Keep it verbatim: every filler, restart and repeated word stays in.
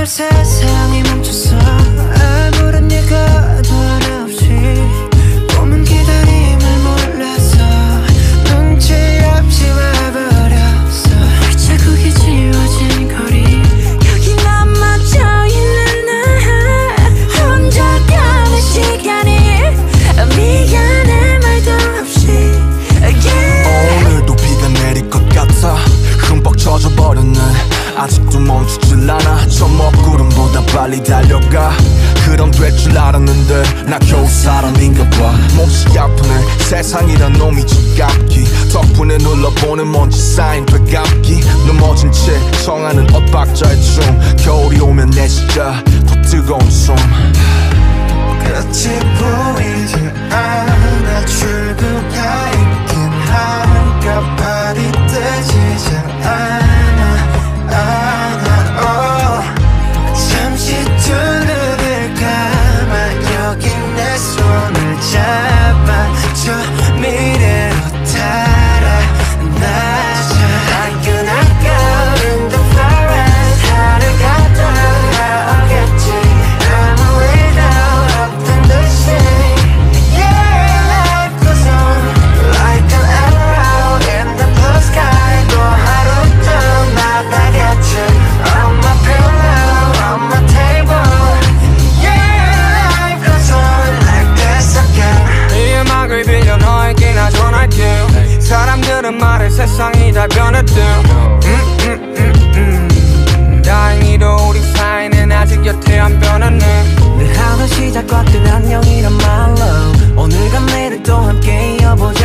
제발 세상이 멈췄어. 아무런 예고도 하나 없이 꿈은 기다림을 몰라서 눈치 없이 와버렸어. 자국이 지워진 거리 여기 남아져 있는 나 혼자 가는 시간이 미안해 말도 없이 yeah. 오늘도 비가 내릴 것 같아. 흠뻑 젖어버렸네. 아직도 멈추질 않아. 저 먹구름보다 빨리 달려가. 그럼 될 줄 알았는데 나 겨우 사람인가 봐. 몹시 아프네 세상이란 놈이 지갑기. 덕분에 눌러보는 먼지 쌓인 되감기. 넘어진 채 청하는 엇박자의 춤. 겨울이 오면 내 진짜 더 뜨거운 숨. 끝이 보이지 않아. 출구가 있긴 한꺼번에 뜨지지 않아. 않아 oh. 잠시 두 눈을 감아 여기 내 손을 잡아 저 미래로 달아나자. I'm gonna go in the forest. 하루가 돌아오겠지. 아무 일도 없던 듯이 yeah. Life goes on like an arrow in the blue sky. 또 하루도 나가겠지. On my pillow, on my table yeah. Life goes on like this again. 이 음악을 빌려 너에게 나 전할게. 사람들은 말해 세상이 다 변했대. 음, 음, 음, 음. 다행히도 우리 사이는 아직 여태 안 변했네. 늘 하던 시작과 끝 안녕이란 말로 오늘과 내일 또 함께 이어보자.